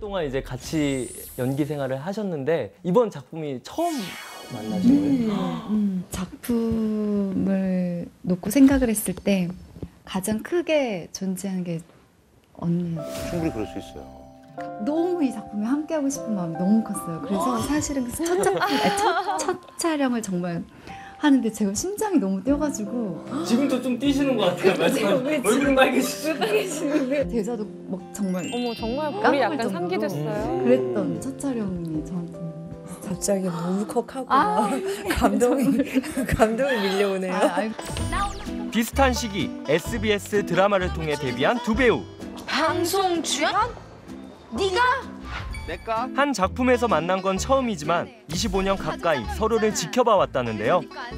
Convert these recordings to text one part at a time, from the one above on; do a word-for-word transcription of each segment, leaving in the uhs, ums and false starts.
동안 이제 같이 연기 생활을 하셨는데 이번 작품이 처음 만나신 거예요? 음, 음. 작품을 놓고 생각을 했을 때 가장 크게 존재하는 게 언니였어요. 충분히 그럴 수 있어요. 너무 이 작품에 함께하고 싶은 마음이 너무 컸어요. 그래서 사실은 첫 작품, 아니, 첫, 첫 촬영을 정말 하는데 제가 심장이 너무 뛰어가지고 지금도 좀 뛰시는 것 같아요. 말씀하시면 얼굴 빨개지시고. 빨개지는데 대사도 막 정말 어머 정말 깜빡할 볼이 약간 정도로 상기됐어요. 그랬던 첫 촬영이 저한테는. 갑자기 울컥하고 아, 감동이 감동이 밀려오네요. 아, 아이, 비슷한 시기 에스비에스 드라마를 통해 데뷔한 두 배우. 방송 출연? 네가? 내가? 한 작품에서 만난 건 처음이지만 이십오 년 가까이 서로를 지켜봐 왔다는데요.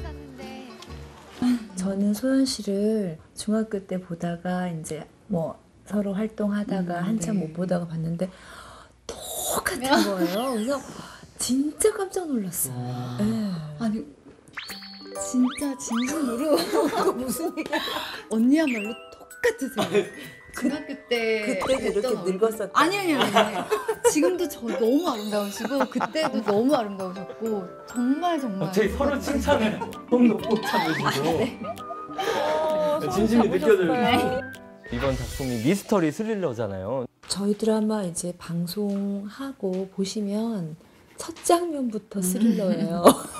저는 소연 씨를 중학교 때 보다가 이제 뭐 서로 활동하다가 음, 한참 네. 못 보다가 봤는데 똑같은 거예요. 그래서 진짜 깜짝 놀랐어요. 네. 아니 진짜 진심으로 무슨 얘기야? 언니야말로 똑같으세요. 중학교 때 그때도 이렇게 뵀던 얼굴. 늙었었다. 아니 아니 아니. 지금도 저 너무 아름다우시고 그때도 너무 아름다우셨고 정말 정말. 저희 서로 칭찬을 손 놓고 참으시고 어, 진심이 느껴져요. 잡으셨어요. 이번 작품이 미스터리 스릴러잖아요. 저희 드라마 이제 방송하고 보시면 첫 장면부터 스릴러예요.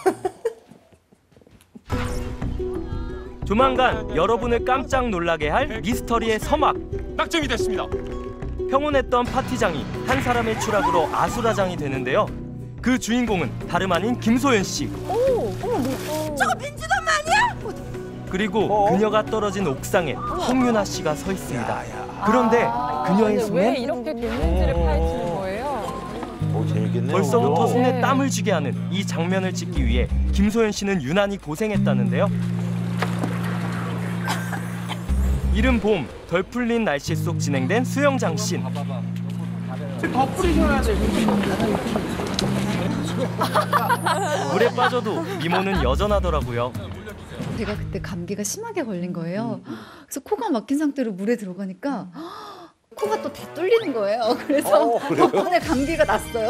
조만간 여러분을 깜짝 놀라게 할 미스터리의 서막. 낙점이 됐습니다. 평온했던 파티장이 한 사람의 추락으로 아수라장이 되는데요. 그 주인공은 다름 아닌 김소연 씨. 저거 민주돈 아니야? 그리고 어? 그녀가 떨어진 옥상에 홍윤아 씨가 서 있습니다. 그런데 아, 그녀의 근데 왜 손엔 이렇게 됐는지를 파헤치는 거예요? 오, 재밌겠네요. 벌써부터 손에 네. 땀을 쥐게 하는 이 장면을 찍기 위해 김소연 씨는 유난히 고생했다는데요. 이른 봄, 덜 풀린 날씨 속 진행된 수영장 씬. 더 뿌리셔야 돼. 물에 빠져도 미모는 여전하더라고요. 제가 그때 감기가 심하게 걸린 거예요. 그래서 코가 막힌 상태로 물에 들어가니까 코가 또 다 뚫리는 거예요. 그래서 어, 그래요? 덕분에 감기가 났어요.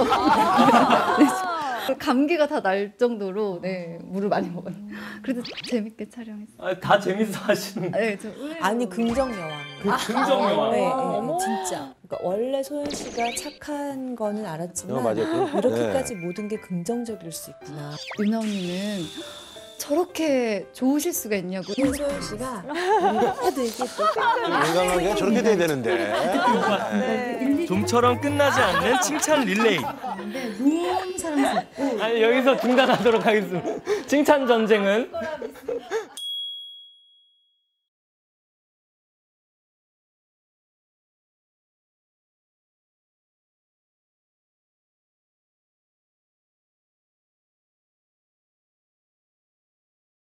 감기가 다 날 정도로 네, 물을 많이 먹어요. 그래도 재밌게 촬영했어요. 아, 다 재밌어 하시는. 네, 저 의외로 아니 긍정 여왕. 그 긍정 영화. 네, 네, 어머. 진짜. 그러니까 원래 소연 씨가 착한 거는 어, 알았지만 맞아요. 이렇게까지 네. 모든 게 긍정적일 수 있구나. 윤아 언니는 저렇게 좋으실 수가 있냐고. 소연 씨가 우리가 되게 또 인간관계가 저렇게 돼야 되는데. 네. 좀처럼 끝나지 않는 칭찬 릴레이. 근데 너무 사랑스럽고 아니 여기서 중단하도록 하겠습니다. 칭찬 전쟁은. 미스